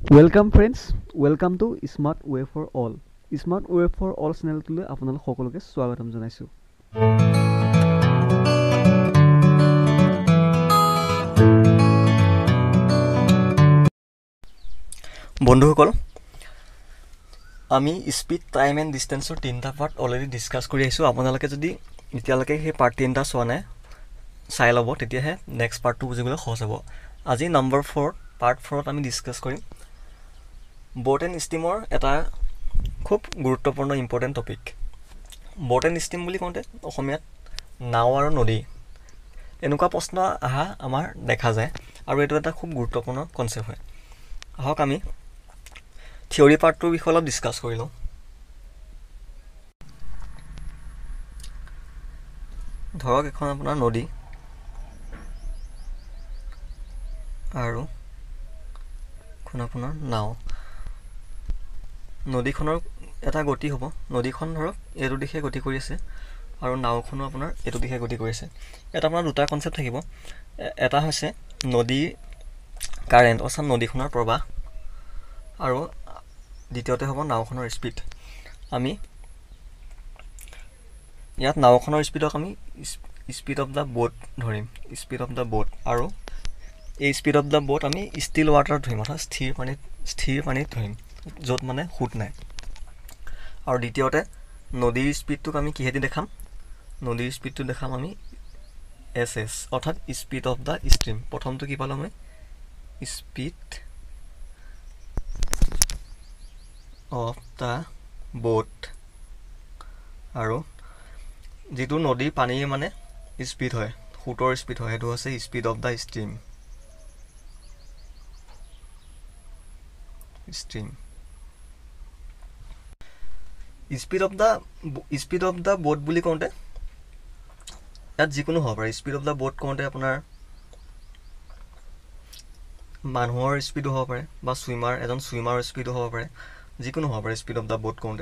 Welcome friends, welcome to Smart Way for All. Smart Way for All চেনেলটোলৈ আপোনালোক সকলোকে স্বাগতম জনাইছো। বন্ধুসকল, আমি স্পিড, টাইম এণ্ড ডিষ্টেন্সৰ তিনিটা পাৰ্ট অলৰেডি ডিছকাছ কৰি আহিছোঁ। আপোনালোকে যদি এতিয়ালৈকে সেই পাৰ্ট তিনিটা চোৱা নাই চাই ল'ব, তেতিয়াহে নেক্সট পাৰ্টটো বুজিবলৈ সহজ হ'ব। আজি নম্বৰ 4 পাৰ্ট 4ত আমি ডিছকাছ কৰিম ব'ট এণ্ড ষ্টীমৰ এটা খুব গুৰুত্বপূৰ্ণ important topic. Boat and stream বুলি কওঁতে অসমীয়াত নাও আৰু নদী এনেকুৱা প্ৰশ্ন অহা আমাৰ দেখা যায়, আৰু এইটো এটা খুব গুৰুত্বপূৰ্ণ কনচেপ্ট হয়। আহক আমি থিয়ৰী পাৰ্টটোৰ বিষয়ে অলপ ডিছকাছ কৰি লওঁ। ধৰক এখন আপোনাৰ নদী আৰু এখন আপোনাৰ নাও। নদীখনৰ এটা গতি হ'ব, নদীখন ধৰক এইটো দিশে গতি কৰি আছে আৰু নাওখনো আপোনাৰ এইটো দিশে গতি কৰি আছে। ইয়াত আপোনাৰ দুটা কনচেপ্ট থাকিব। এটা হৈছে নদীৰ কাৰেণ্ট, অৰ্থাৎ নদীখনৰ প্ৰবাহ, আৰু দ্বিতীয়তে হ'ব নাওখনৰ স্পীড। আমি ইয়াত নাওখনৰ স্পীডক আমি স্পীড অফ দ্য বোট ধৰিম, স্পীড অফ দ্য বোট, আৰু এই স্পীড অফ দ্য বোট আমি ষ্টিল ৱাটাৰত ধৰিম, অৰ্থাৎ স্থিৰ পানীত ধৰিম, য'ত মানে সোঁত নাই। আৰু দ্বিতীয়তে নদীৰ স্পীডটোক আমি কিহেদি দেখাম? নদীৰ স্পীডটো দেখাম আমি SS, অৰ্থাৎ স্পীড অফ দ্য ষ্ট্ৰীম। প্ৰথমটো কি পালোঁ আমি? স্পীড অফ দ্য বোট, আৰু যিটো নদীৰ পানীৰ মানে স্পীড হয়, সোঁতৰ স্পীড হয়, সেইটো হৈছে speed of the stream. Speed of the boat বুলি কওঁতে ইয়াত যিকোনো হ'ব পাৰে। স্পীড অফ দ্য বোট কওঁতে আপোনাৰ মানুহৰ স্পীডো হ'ব পাৰে, বা এজন ছুইমাৰৰ স্পীডো হ'ব পাৰে, যিকোনো হ'ব পাৰে স্পীড অফ দ্য বোট কওঁতে।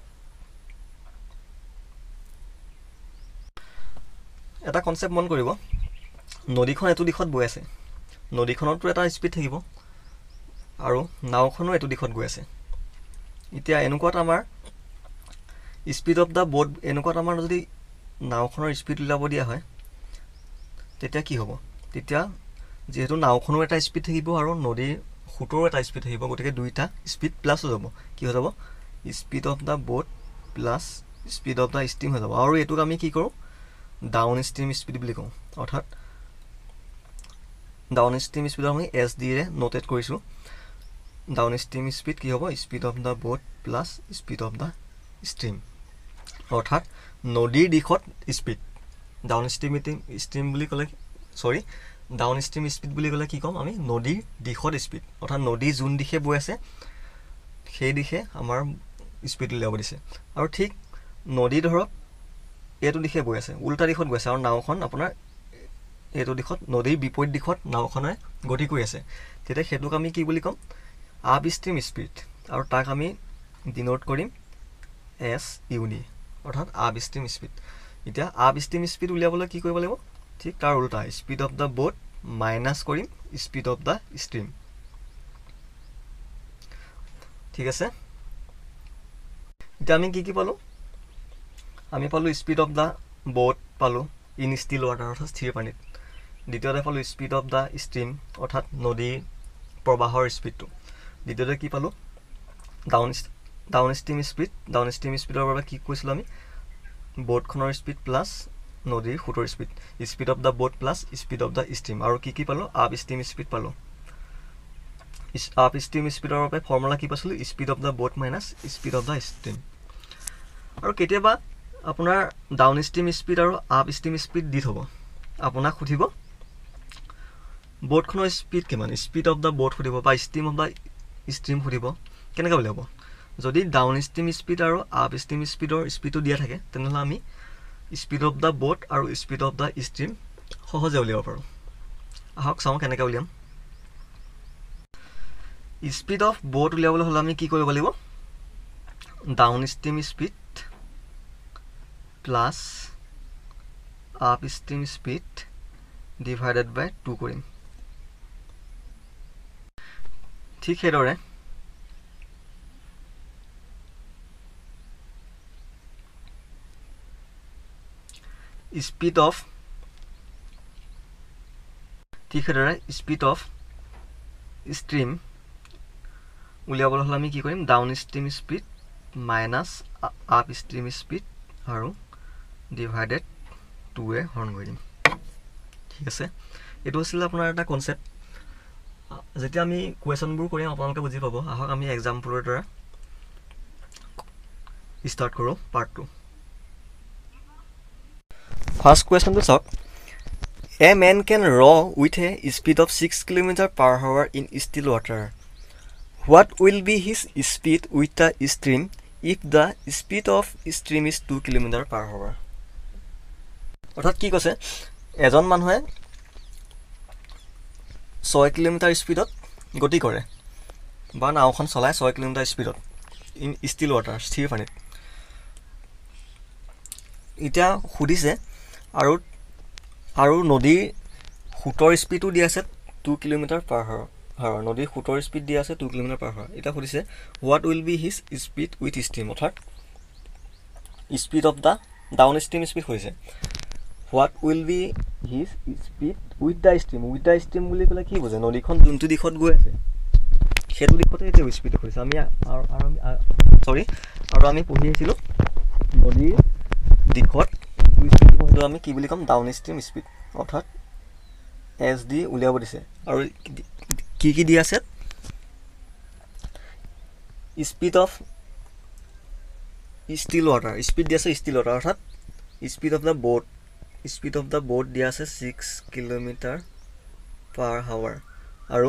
এটা কনচেপ্ট মন কৰিব, নদীখন এইটো দিশত বৈ আছে, নদীখনতো এটা স্পীড থাকিব, আৰু নাওখনো এইটো দিশত গৈ আছে। এতিয়া এনেকুৱাত আমাৰ স্পীড অফ দ্য বোট, এনেকুৱাত আমাৰ যদি নাওখনৰ স্পীড উলিয়াব দিয়া হয়, তেতিয়া কি হ'ব? তেতিয়া যিহেতু নাওখনো এটা স্পীড থাকিব আৰু নদীৰ সোঁতৰো এটা স্পীড থাকিব, গতিকে দুইটা স্পীড প্লাছ হৈ যাব। কি হৈ যাব? Speed of the boat plus speed of the stream হৈ যাব। আৰু এইটোক আমি কি কৰোঁ? ডাউন ষ্ট্ৰীম স্পীড বুলি কওঁ। অৰ্থাৎ ডাউন ষ্ট্ৰীম স্পীডক আমি SD ৰে নোটেট কৰিছোঁ। ডাউন ষ্ট্ৰীম স্পীড কি হ'ব? Speed of the boat plus speed of the stream, অৰ্থাৎ নদীৰ দিশত স্পীড। ডাউন ষ্ট্ৰীম স্পীড বুলি ক'লে কি ক'ম আমি? নদীৰ দিশত স্পীড, অৰ্থাৎ নদী যোন দিশে বৈ আছে সেই দিশে আমাৰ স্পীড উলিয়াব দিছে। আৰু ঠিক নদী ধৰক এইটো দিশে বৈ আছে, উল্টা দিশত গৈ আছে, আৰু নাওখন আপোনাৰ এইটো দিশত, নদীৰ বিপৰীত দিশত নাওখনে গতি কৰি আছে। তেতিয়া সেইটোক আমি কি বুলি ক'ম? আপ ষ্ট্ৰীম স্পীড, আৰু তাক আমি ডিনোট কৰিম SUD, অৰ্থাৎ আপ ষ্ট্ৰীম স্পীড। এতিয়া আপ ষ্ট্ৰীম স্পীড উলিয়াবলৈ কি কৰিব লাগিব? ঠিক তাৰ উল্টা, speed of the boat minus কৰিম স্পীড অফ দ্য ষ্ট্ৰীম। ঠিক আছে, এতিয়া আমি কি পালোঁ? আমি পালোঁ স্পীড অফ দ্য বোট পালোঁ ইন ষ্টিল ৱাটাৰ, অৰ্থাৎ স্থিৰ পানীত। দ্বিতীয়তে পালোঁ স্পীড অফ দ্য ষ্ট্ৰীম, অৰ্থাৎ নদীৰ প্ৰবাহৰ স্পীডটো। দ্বিতীয়তে কি পালোঁ? Downstream speed. Downstream স্পীডৰ বাবে কি কৈছিলোঁ আমি? বোটখনৰ স্পীড প্লাছ নদীৰ সোঁতৰ speed, speed of the boat plus speed of the stream. আৰু কি পালোঁ? আপ ষ্ট্ৰীম স্পীড পালোঁ। আপ ষ্ট্ৰীম স্পীডৰ বাবে ফৰ্মুলা কি পাইছিলোঁ? Speed of the boat minus speed of the stream. আৰু কেতিয়াবা আপোনাৰ ডাউন ষ্ট্ৰীম স্পীড আৰু আপ ষ্ট্ৰীম স্পীড দি থ'ব, আপোনাক সুধিব বোটখনৰ স্পীড কিমান, স্পীড অফ দ্য বোট সুধিব, বা ষ্ট্ৰীম অফ দ্য ষ্ট্ৰীম সুধিব। কেনেকৈ উলিয়াব? যদি ডাউন ষ্ট্ৰীম স্পীড আৰু আপ ষ্ট্ৰীম স্পীডৰ স্পীডটো দিয়া থাকে, তেনেহ'লে আমি স্পীড অফ দ্য বোট আৰু স্পীড অফ দ্য ষ্ট্ৰীম সহজে উলিয়াব পাৰোঁ। আহক চাওঁ কেনেকৈ উলিয়াম। স্পীড অফ বোট উলিয়াবলৈ হ'লে আমি কি কৰিব লাগিব? Downstream speed plus upstream speed divided by 2 কৰিম। ঠিক সেইদৰে স্পীড অফ ঠিক সেইদৰে স্পীড অফ ষ্ট্ৰীম উলিয়াবলৈ হ'লে আমি কি কৰিম downstream speed minus upstream speed আৰু ডিভাইডেড 2 হৰণ কৰি দিম ঠিক আছে এইটো আছিল আপোনাৰ এটা কনসেপ্ট যেতিয়া আমি কোৱেশ্যনবোৰ কৰিম আপোনালোকে বুজি পাব আহক আমি এক্সাম্পলৰ দ্বাৰা স্টাৰ্ট কৰোঁ পাৰ্ট 2 ফাৰ্ষ্ট কুৱেশ্যনটো চাওক A man can row with a speed of 6 km/h in still water. What will be his speed with the stream if the speed of stream is 2 km/h? অৰ্থাৎ কি কৈছে এজন মানুহে 6 কিলোমিটাৰ স্পীডত গতি কৰে বা নাওখন চলায় 6 কিলোমিটাৰ স্পীডত ইন ষ্টিল ৱাটাৰ স্থিৰ পানীত এতিয়া সুধিছে আৰু নদীৰ সোঁতৰ স্পীডো দিয়া আছে 2 km/h নদীৰ সোঁতৰ স্পীড দিয়া আছে 2 km/h এটা সুধিছে what will be his speed with stream অৰ্থাৎ speed of the downstream speed হৈছে what will be his speed with the stream বুলি ক'লে কি বুজে নদীখন যোনটো দিশত গৈ আছে সেইটো দিশতে এতিয়া স্পীড হৈছে আমি আৰু আমি পঢ়ি আহিছিলোঁ নদীৰ দিশত সেইটো আমি কি বুলি ক'ম ডাউন ষ্ট্ৰীম স্পীড অৰ্থাৎ এছ ডি উলিয়াব দিছে আৰু কি দি আছে speed of still water speed দি আছে ষ্টিল ৱাটাৰ অৰ্থাৎ স্পীড অফ দ্য বোট দিয়া আছে 6 km/h আৰু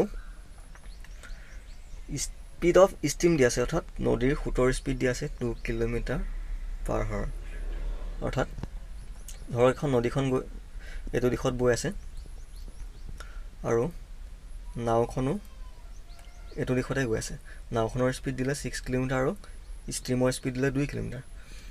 স্পীড অফ ষ্ট্ৰীম দিয়া আছে অৰ্থাৎ নদীৰ সোঁতৰ স্পীড দিয়া আছে 2 km/h অৰ্থাৎ ধৰক এখন নদীখন গৈ এইটো দিশত বৈ আছে আৰু নাওখনো এইটো দিশতে গৈ আছে নাওখনৰ স্পীড দিলে 6 কিলোমিটাৰ আৰু ষ্ট্ৰীমৰ স্পীড দিলে 2 কিলোমিটাৰ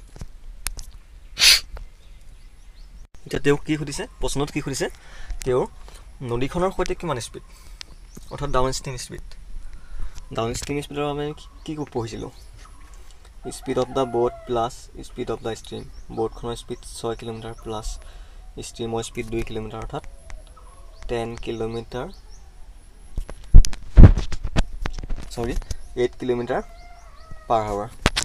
এতিয়া তেওঁ কি সুধিছে প্ৰশ্নত কি সুধিছে তেওঁ নদীখনৰ সৈতে কিমান স্পীড অৰ্থাৎ ডাউন ষ্ট্ৰীম স্পীডৰ আমি কি পঢ়িছিলোঁ speed of the boat plus speed of the stream বোটখনৰ স্পীড 6 কিলোমিটাৰ প্লাছ ষ্ট্ৰীমৰ স্পীড 2 কিলোমিটাৰ অৰ্থাৎ 8 km/h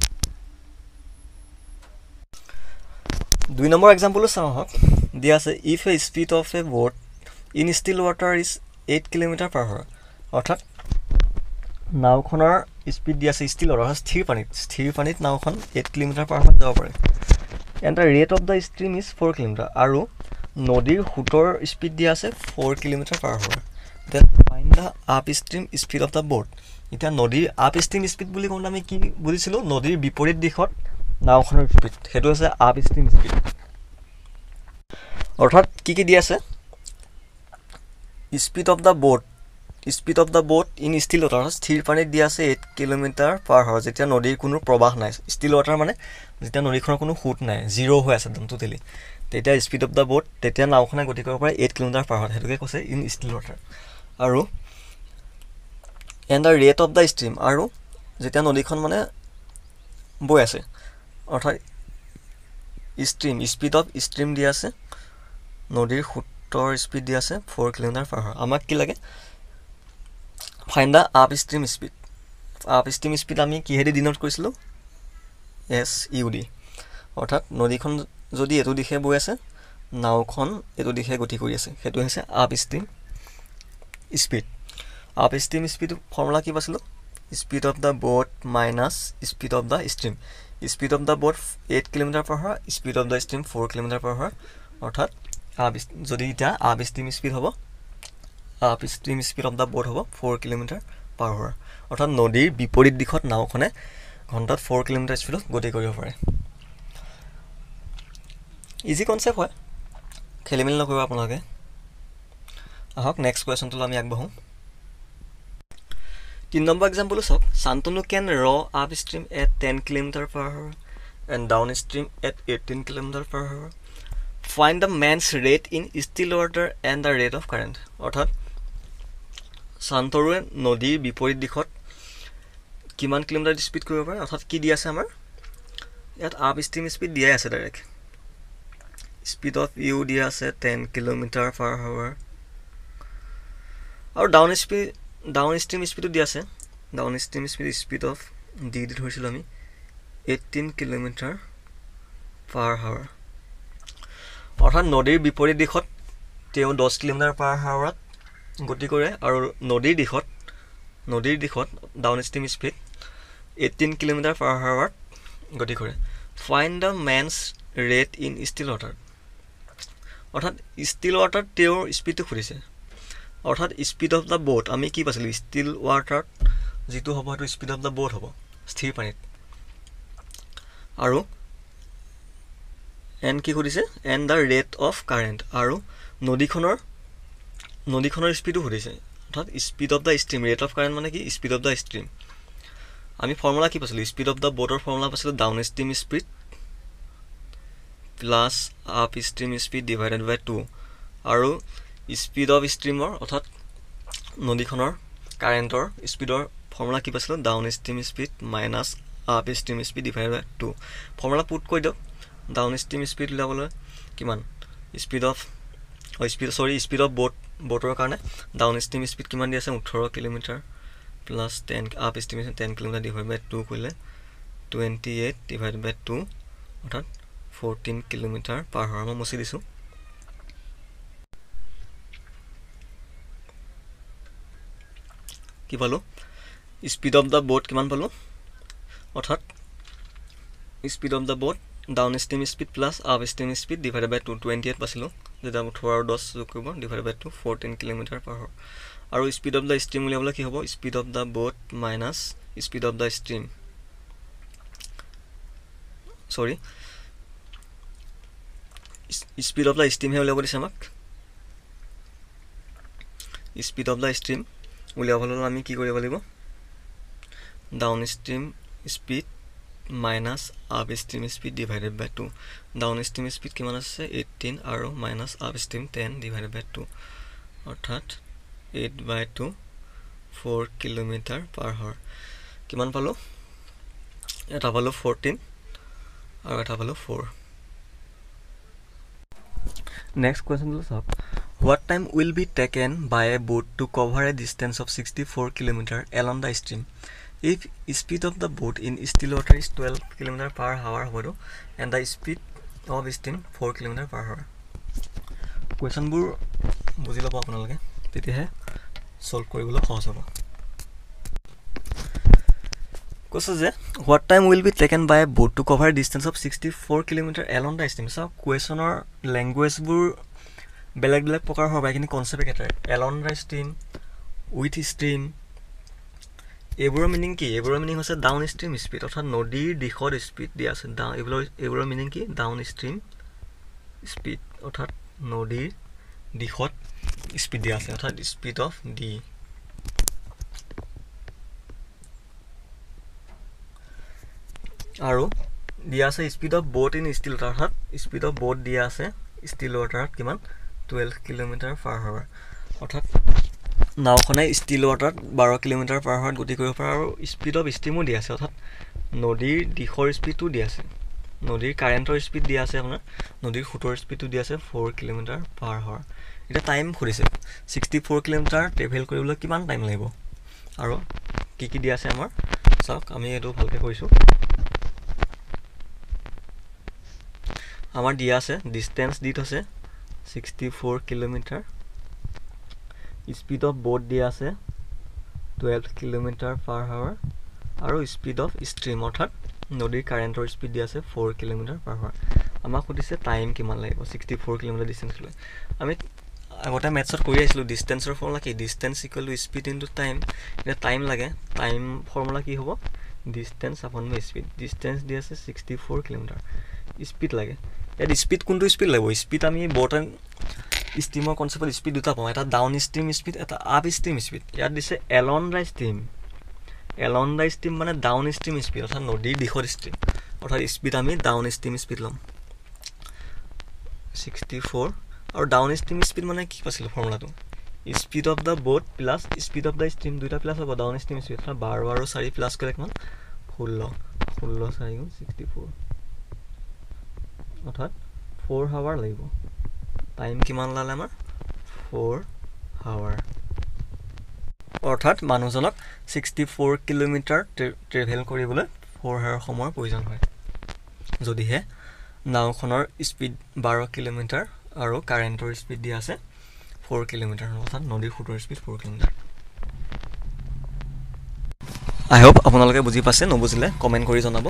2 নম্বৰ এক্সাম্পলটো চাওঁ আহক দিয়া আছে if a speed of a boat in still water is 8 km/h অৰ্থাৎ নাওখনৰ স্পীড দিয়া আছে ষ্টিল ৱাটাৰ স্থিৰ পানীত নাওখন 8 km/h যাব পাৰে and the rate of the stream is 4 km আৰু নদীৰ সোঁতৰ স্পীড দিয়া আছে 4 km/h then find the upstream speed of the boat এতিয়া নদীৰ আপ ষ্ট্ৰীম স্পীড বুলি কওঁতে আমি কি বুজিছিলোঁ নদীৰ বিপৰীত দিশত নাওখনৰ স্পীড সেইটো হৈছে আপ ষ্ট্ৰীম স্পীড অৰ্থাৎ কি দিয়া আছে speed of the boat in still water স্থিৰ পানীত দিয়া আছে 8 km/h যেতিয়া নদীৰ কোনো প্ৰবাহ নাই ষ্টিল ৱাটাৰ মানে যেতিয়া নদীখনৰ কোনো সোঁত নাই জিৰ' হৈ আছে একদম টোটেলি তেতিয়া স্পীড অফ দ্য বোট তেতিয়া নাওখনে গতি কৰিব পাৰে 8 km/h সেইটোকে কৈছে ইন ষ্টিল ৱাটাৰ আৰু and the rate of the stream আৰু যেতিয়া নদীখন মানে বৈ আছে অৰ্থাৎ স্পীড অফ ষ্ট্ৰীম দিয়া আছে নদীৰ সোঁতৰ স্পীড দিয়া আছে 4 km/h আমাক কি লাগে find the upstream speed আমি কিহেদি ডিন'ট কৰিছিলোঁ SUD অৰ্থাৎ নদীখন যদি এইটো দিশে বৈ আছে নাওখন এইটো দিশে গতি কৰি আছে সেইটো হৈছে আপ ষ্ট্ৰীম স্পীড ফৰ্মুলা কি পাইছিলোঁ speed of the boat minus speed of the stream speed of the boat 8 km/h speed of the stream 4 km/h অৰ্থাৎ যদি এতিয়া upstream speed of the boat হ'ব 4 km/h অৰ্থাৎ নদীৰ বিপৰীত দিশত নাওখনে ঘণ্টাত 4 km স্পীডত গতি কৰিব পাৰে ইজি কনচেপ্ট হয় খেলি মেলি নকৰিব আপোনালোকে আহক নেক্সট কুৱেশ্যনটোলৈ আমি আগবাঢ়োঁ 3 নম্বৰ এক্সাম্পলটো চাওক Shantanu can row upstream at 10 km/h and downstream at 18 km/h find the man's rate in still water and the rate of current অৰ্থাৎ শান্তনুৱে নদীৰ বিপৰীত দিশত কিমান কিলোমিটাৰ স্পীড কৰিব পাৰে অৰ্থাৎ কি দিয়া আছে আমাৰ ইয়াত আপ ষ্ট্ৰীম স্পীড দিয়াই আছে ডাইৰেক্ট স্পিড অফ ইউ দিয়া আছে 10 km/h আৰু ডাউন ষ্ট্ৰীম স্পীডো দিয়া আছে downstream speed of the ধৰিছিলোঁ আমি 18 km/h অৰ্থাৎ নদীৰ বিপৰীত দিশত তেওঁ 10 km/h গতি কৰে আৰু নদীৰ দিশত ডাউন ষ্ট্ৰীম স্পীড 18 km/h গতি কৰে find the man's rate in still water অৰ্থাৎ ষ্টিল ৱাটাৰ তেওঁৰ স্পীডটো সুধিছে অৰ্থাৎ স্পীড অফ দ্য বোট আমি কি পাইছিলোঁ ষ্টিল ৱাটাৰত যিটো হ'ব সেইটো স্পীড অফ দ্য বোট হ'ব স্থিৰ পানীত আৰু এন কি সুধিছে and the rate of current আৰু নদীখনৰ স্পীডো সুধিছে অৰ্থাৎ speed of the stream rate of current মানে কি স্পীড অফ দ্য ষ্ট্ৰীম আমি ফৰ্মুলা কি পাইছিলোঁ স্পীড অফ দ্য বোটৰ ফৰ্মুলা পাইছিলোঁ downstream speed plus upstream speed divided by 2 আৰু স্পীড অফ ষ্ট্ৰীমৰ অৰ্থাৎ নদীখনৰ কাৰেণ্টৰ স্পীডৰ ফৰ্মুলা কি পাইছিলোঁ downstream speed minus upstream speed divided by 2 formula put কৰি দিয়ক ডাউন ষ্ট্ৰীম স্পীড উলিয়াবলৈ কিমান স্পীড অফ বোটৰ কাৰণে ডাউন ষ্ট্ৰীম স্পীড কিমান দি আছে 18 km plus 10 upstream 10 km divide by 2 কৰিলে 28 ডিভাইড বাই 2 অৰ্থাৎ 14 km/h মই মুছি দিছোঁ কি পালোঁ স্পীড অফ দ্য বোট কিমান পালোঁ অৰ্থাৎ speed of the boat downstream speed plus upstream speed divided by 2 28 পাইছিলোঁ যেতিয়া 18 আৰু 10 যোগ কৰিব ডিভাইডেড বাই 2 14 km/h আৰু স্পীড অফ দ্য ষ্ট্ৰীম উলিয়াবলৈ কি হ'ব speed of the boat minus speed of the stream speed of the ষ্ট্ৰীমহে উলিয়াব দিছে আমাক স্পীড অফ দ্য ষ্ট্ৰীম উলিয়াবলৈ আমি কি কৰিব লাগিব downstream speed minus upstream speed divided by 2 downstream speed কিমান আছে 18 আৰু minus upstream 10 divided by 2 অৰ্থাৎ 8/2 4 km/h কিমান পালোঁ এটা পালোঁ 14 আৰু এটা পালোঁ 4 নেক্সট কুৱেশ্যনটো চাওক What time will be taken by a boat to cover a distance of 64 km along the stream? If speed of the boat in still water is 12 km/h and the speed of steam 4 km/h. Question bur বুজি লব আপোনালোকে তেতিয়াহে solve কৰিবলৈ সহজ হ'ব কৈছে যে what time will be taken by a boat to cover a distance of 64 km along the stream so questioner language bur বেলেগ প্ৰকাৰ হ'ব কিন্তু কনসেপ্ট এটাই along the stream with stream এইবোৰৰ মিনিং কি এইবোৰৰ মিনিং হৈছে ডাউন ষ্ট্ৰীম স্পীড অৰ্থাৎ নদীৰ দিশৰ স্পীড দিয়া আছে এইবোৰৰ মিনিং কি ডাউন ষ্ট্ৰীম স্পীড অৰ্থাৎ নদীৰ দিশত স্পীড দিয়া আছে অৰ্থাৎ স্পীড অফ ডি আৰু দিয়া আছে speed of boat in still water অৰ্থাৎ স্পীড অফ বোট দিয়া আছে ষ্টিল ৱাটাৰত কিমান 12 km/h অৰ্থাৎ নাওখনে ষ্টিল ৱাটাৰত 12 km/h গতি কৰিব পাৰে আৰু স্পীড অফ ষ্ট্ৰীমো দিয়া আছে অৰ্থাৎ নদীৰ দিশৰ স্পীডটো দিয়া আছে নদীৰ কাৰেণ্টৰ স্পীড দিয়া আছে আপোনাৰ নদীৰ ফুটৰ স্পীডটো দিয়া আছে 4 km/h এটা টাইম খুলিছে 64 km ট্ৰেভেল কৰিবলৈ কিমান টাইম লাগিব আৰু কি দিয়া আছে আমাৰ চাওক আমি এটো ভালকৈ কৰিছো আমাৰ দিয়া আছে ডিসটেন্স দিত আছে 64 km স্পীড অফ বোট দিয়া আছে 12 km/h আৰু স্পীড অফ ষ্ট্ৰীম অৰ্থাৎ নদীৰ কাৰেণ্টৰ স্পীড দিয়া আছে 4 km/h আমাক সুধিছে টাইম কিমান লাগিব 64 km ডিসটেন্স লৈ আমি আগতে মেথছত কৰি আছিলো ডিসটেন্সৰ ফৰ্মুলা কি distance equal to speed into time এটা টাইম লাগে টাইম ফৰ্মুলা কি হ'ব ডিসটেন্স আপন স্পীড ডিসটেন্স দিয়া আছে 64 km স্পীড লাগে এত স্পীড কোনটো স্পীড লাগিব স্পীড আমি বটন ষ্ট্ৰীমৰ কনসেপ্টত স্পীড দুটা পাওঁ এটা ডাউন ষ্ট্ৰীম স্পীড এটা আপ ষ্ট্ৰীম স্পীড ইয়াত দিছে এলন দা ষ্ট্ৰীম মানে ডাউন ষ্ট্ৰীম স্পীড অৰ্থাৎ নদীৰ দিশৰ ষ্ট্ৰীম অৰ্থাৎ স্পীড আমি ডাউন ষ্ট্ৰীম স্পীড লম 64 আৰু ডাউন ষ্ট্ৰীম স্পীড মানে কি পাছিল ফৰ্মুলাটো speed of the boat plus speed of the stream দুটা প্লাস হ'ব ডাউন ষ্ট্ৰীম স্পীড 12 আৰু 4 প্লাস কৰিলে কিমান 16 4 64 অৰ্থাৎ 4 হাৱাৰ লাগিব টাইম কিমান লালে আমাৰ 4 হাৱাৰ অৰ্থাৎ মানুহজনক 64 কিলোমিটাৰ ট্ৰেভেল কৰিবলৈ 4 হাৱাৰ সময়ৰ প্ৰয়োজন হয় যদিহে নাওখনৰ স্পীড 12 কিলোমিটাৰ আৰু কাৰেণ্টৰ স্পীড দিয়া আছে 4 কিলোমিটাৰ অৰ্থাৎ নদীৰ সোঁতৰ স্পীড 4 কিলোমিটাৰ আই হোপ আপোনালোকে বুজি পাইছে নবুজিলে কমেণ্ট কৰি জনাব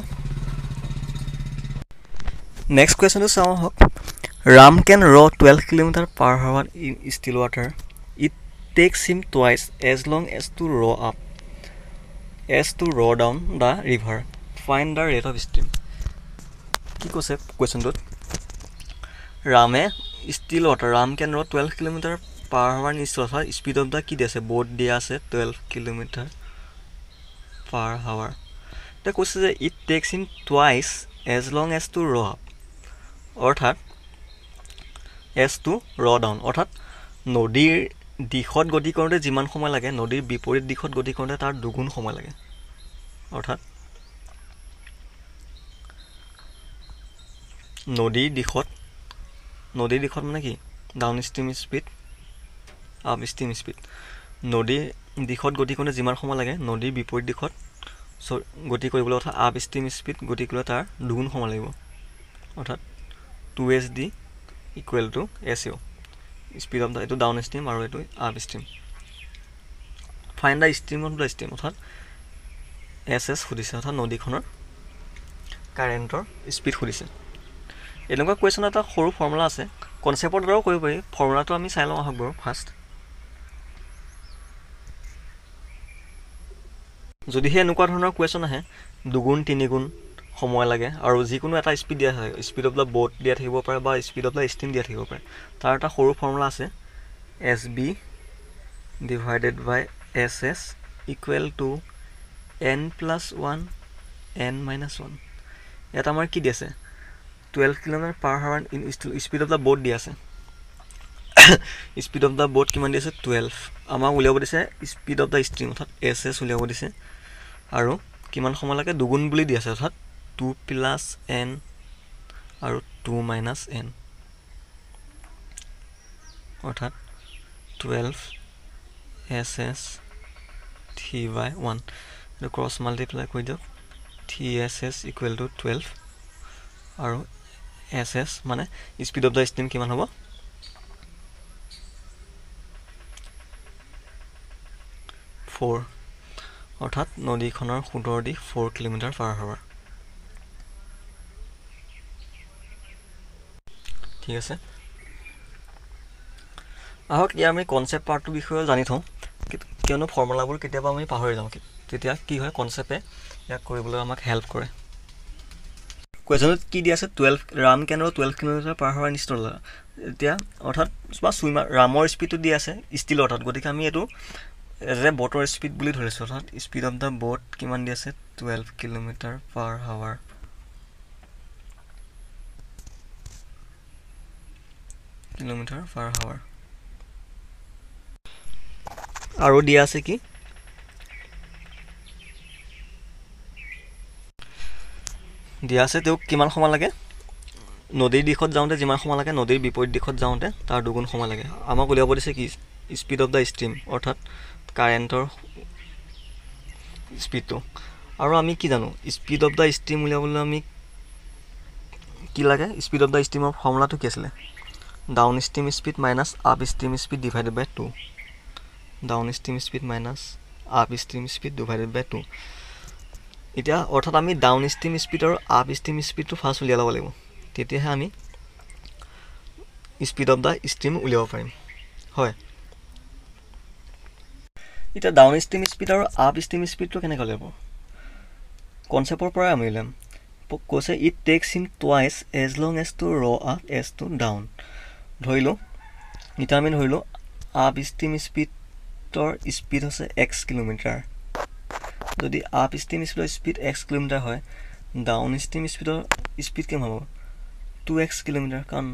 নেক্সট কুৱেশ্যনটো চাওঁ আহক Ram can row 12 kilometre per hour in still water it takes him twice as long as to row up as to row down the river find the rate of stream কি কৈছে কুৱেশ্যনটোত ৰামে still water Ram can row 12 kilometre per hour in still water speed of the কি দিয়া আছে boat দিয়া আছে 12 kilometre per হাৱাৰ এতিয়া কৈছে যে it takes him twice as long as to row up অৰ্থাৎ এজ টু ৰ ডাউন অৰ্থাৎ নদীৰ দিশত গতি কৰোঁতে যিমান সময় লাগে নদীৰ বিপৰীত দিশত গতি কৰোঁতে তাৰ দুগুণ সময় লাগে অৰ্থাৎ নদীৰ দিশত মানে কি downstream speed upstream speed নদীৰ দিশত গতি কৰোঁতে যিমান সময় লাগে নদীৰ বিপৰীত দিশত গতি কৰিবলৈ অৰ্থাৎ আপ ষ্ট্ৰীম স্পীড গতি কৰিবলৈ তাৰ দুগুণ সময় লাগিব অৰ্থাৎ 2SD equal to SO speed of the এইটো ডাউন ষ্ট্ৰীম আৰু এইটো upstream find the stream of the stream অৰ্থাৎ SS সুধিছে অৰ্থাৎ নদীখনৰ কাৰেণ্টৰ স্পীড সুধিছে এনেকুৱা কুৱেশ্যন এটা সৰু ফৰ্মুলা আছে কনচেপ্টৰ দ্বাৰাও কৰিব পাৰি ফৰ্মুলাটো আমি চাই লওঁ আহক বাৰু ফাৰ্ষ্ট যদিহে এনেকুৱা ধৰণৰ কুৱেশ্যন আহে দুগুণ তিনিগুণ সময় লাগে আৰু যিকোনো এটা স্পীড দিয়া থাকে স্পীড অফ দ্য ব'ট দিয়া থাকিব পাৰে বা স্পীড অফ দ্য ষ্ট্ৰীম দিয়া থাকিব পাৰে তাৰ এটা সৰু ফৰ্মুলা আছে SB divided by SS equal to n+1 n-1 ইয়াত আমাৰ কি দি আছে 12 kilometre per hour in speed of the boat দি আছে স্পীড অফ দ্য ব'ট কিমান দি আছে 12 আমাক উলিয়াব দিছে স্পীড অফ দ্য ষ্ট্ৰীম অৰ্থাৎ SS উলিয়াব দিছে আৰু কিমান সময় লাগে দুগুণ বুলি দি আছে অৰ্থাৎ 2 + n আৰু 2 - n অৰ্থাৎ 12 SS 3/1 এইটো ক্ৰছ মাল্টিপ্লাই কৰি দিয়ক 3SS ইকুৱেল টু 12 আৰু SS মানে স্পীড অফ দ্য ষ্ট্ৰীম কিমান হ'ব 4 অৰ্থাৎ নদীখনৰ সোঁতৰ দিশ 4 কিলোমিটাৰ পাৰ হাৱাৰ ঠিক আছে আহক ইয়াৰ আমি কনচেপ্ট পাৰ্টটোৰ বিষয়ে জানি থওঁ কিয়নো ফৰ্মুলাবোৰ কেতিয়াবা আমি পাহৰি যাওঁ তেতিয়া কি হয় কনচেপ্টে ইয়াক কৰিবলৈ আমাক হেল্প কৰে কুৱেশ্যনত কি দি আছে 12 Ram can row 12 kilometre per হাৱাৰ install এতিয়া অৰ্থাৎ বা চুইমাৰ ৰামৰ স্পীডটো দি আছে ষ্টিল অৰ্থাৎ গতিকে আমি এইটো এজ এ ব'টৰ স্পীড বুলি ধৰিছোঁ অৰ্থাৎ স্পীড অফ দ্য ব'ট কিমান দি আছে 12 কিলোমিটাৰ পাৰ হাৱাৰ আৰু দিয়া আছে কি দিয়া আছে তেওঁক কিমান সময় লাগে নদীৰ দিশত যাওঁতে যিমান সময় লাগে নদীৰ বিপৰীত দিশত যাওঁতে তাৰ দুগুণ সময় লাগে আমাক উলিয়াব দিছে কি স্পীড অফ দ্য ষ্ট্ৰীম অৰ্থাৎ কাৰেণ্টৰ স্পীডটো আৰু আমি কি জানো স্পীড অফ দ্য ষ্ট্ৰীম উলিয়াবলৈ আমি কি লাগে স্পীড অফ দ্য ষ্ট্ৰীমৰ ফৰ্মুলাটো কি আছিলে downstream speed minus upstream speed divided by 2 downstream speed minus upstream speed divided by 2 এতিয়া অৰ্থাৎ আমি ডাউন ষ্ট্ৰীম স্পীড আৰু আপ ষ্ট্ৰীম স্পীডটো ফাৰ্ষ্ট উলিয়াব লাগিব তেতিয়াহে আমি স্পীড অফ দ্য ষ্ট্ৰীম উলিয়াব পাৰিম হয় এতিয়া ডাউন ষ্ট্ৰীম স্পীড আৰু আপ ষ্ট্ৰীম স্পীডটো কেনেকৈ উলিয়াব কনচেপ্টৰ পৰাই আমি উলিয়াম কৈছে it takes him twice as long as to row up as to down ধৰিলোঁ এতিয়া আমি ধৰিলোঁ আপ ষ্ট্ৰীম স্পীডৰ স্পীড হৈছে x কিলোমিটাৰ যদি আপ ষ্ট্ৰীম স্পীডৰ স্পীড x কিলোমিটাৰ হয় ডাউন ষ্ট্ৰীম স্পীডৰ স্পীড কিমান হ'ব 2x কিলোমিটাৰ কাৰণ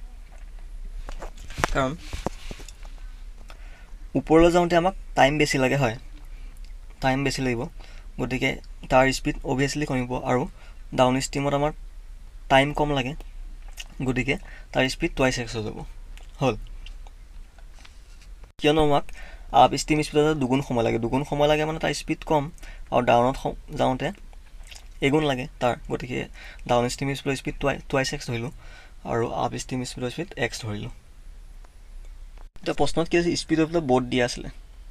ওপৰলৈ যাওঁতে আমাক টাইম বেছি লাগে হয় টাইম বেছি লাগিব গতিকে তাৰ স্পীড অভিয়াছলি কমিব আৰু ডাউন ষ্ট্ৰীমত আমাৰ টাইম কম লাগে গতিকে তাৰ স্পীড টুৱাইচ এক্স হৈ যাব হ'ল কিয়নো আমাক আপ ষ্টিম স্পীডত দুগুণ সময় লাগে মানে তাৰ স্পীড কম আৰু ডাউনত যাওঁতে এগুণ লাগে তাৰ গতিকে ডাউন ষ্টিম স্পীডৰ স্পীড টুৱাইচ এক্স ধৰিলোঁ আৰু আপ ষ্টিম স্পীডৰ স্পীড এক্স ধৰিলোঁ এতিয়া প্ৰশ্নত কি আছে স্পীড অফ দ্য বোট দিয়া আছিলে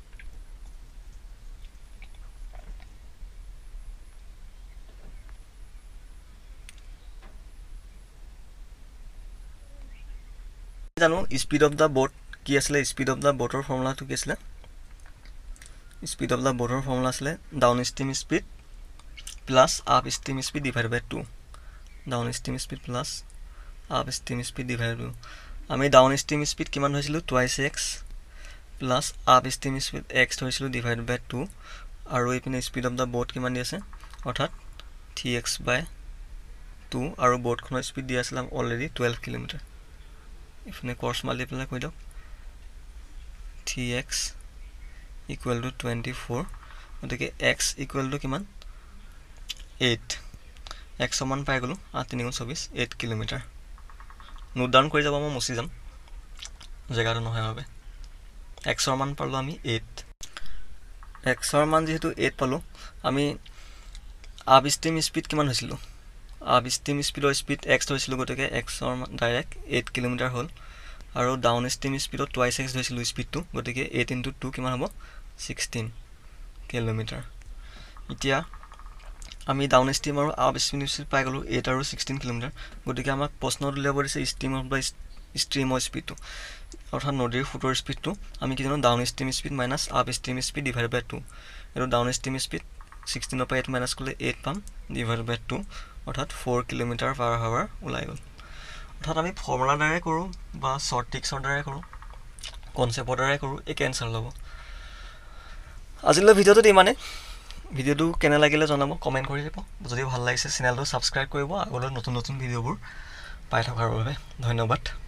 জানো স্পীড অফ দ্য বোট কি আছিলে স্পীড অফ দ্য বোটৰ ফৰ্মুলাটো কি আছিলে স্পীড অফ দ্য বোটৰ ফৰ্মুলা আছিলে downstream speed plus upstream speed divide by 2 downstream speed plus upstream speed divide by 2 আমি ডাউন ষ্টিম স্পীড কিমান ধৰিছিলোঁ twice x plus upstream speed x ধৰিছিলোঁ divide by 2 আৰু এইপিনে speed of the boat কিমান দি আছে অৰ্থাৎ 3x বাই 2 আৰু বোটখনৰ স্পীড দিয়া আছিলে অলৰেডি 12 কিলোমিটাৰ ইফালে ক্ৰছ মাল্টিপ্লাই কৰি দিয়ক 3x ইকুৱেল টু 24 গতিকে x ইকুৱেল টু কিমান 8 x সমান পাই গ'লোঁ 8 3 24 8 কিলোমিটাৰ নোট ডাউন কৰি যাব মই মুচি যাম জেগাটো নহয় বাবে x ৰ মান পালোঁ আমি 8 x ৰ মান যেহেতু 8 পালোঁ আমি আপ ষ্টিম স্পীড কিমান হৈছিলোঁ আপ ষ্টিম স্পীডৰ স্পীড x ধৰিছিলোঁ গতিকে x ৰ ডাইৰেক্ট 8 কিলোমিটাৰ হ'ল আৰু ডাউন ষ্টিম স্পীডত টুৱাইচ এক্স ধৰিছিলোঁ স্পীডটো গতিকে 8 × 2 কিমান হ'ব 16 কিলোমিটাৰ এতিয়া আমি ডাউন ষ্টিম আৰু আপ ষ্টিম স্পীড পাই গ'লোঁ 8 আৰু 16 কিলোমিটাৰ গতিকে আমাক প্ৰশ্নত উলিয়াব দিছে ষ্ট্ৰীমৰ স্পীডটো অৰ্থাৎ নদীৰ ফুটৰ স্পীডটো আমি কি জানো downstream speed minus upstream speed divide by 2 এইটো ডাউন ষ্টিম স্পীড 16 পৰা 8 মাইনাছ কৰিলে 8 পাম ডিভাইড বাই 2 অৰ্থাৎ 4 কিলোমিটাৰ পাৰ আৱাৰ ওলাই গ'ল অৰ্থাৎ আমি ফৰ্মুলাৰ দ্বাৰাই কৰোঁ বা শ্বৰ্ট ট্ৰিক্সৰ দ্বাৰাই কৰোঁ কনচেপ্টৰ দ্বাৰাই কৰোঁ এই কেঞ্চাৰ ল'ব আজিলৈ ভিডিঅ'টোত ইমানে ভিডিঅ'টো কেনে লাগিলে জনাব কমেণ্ট কৰি দিব যদি ভাল লাগিছে চেনেলটো ছাবস্ক্ৰাইব কৰিব আগলৈ নতুন ভিডিঅ'বোৰ পাই থকাৰ বাবে ধন্যবাদ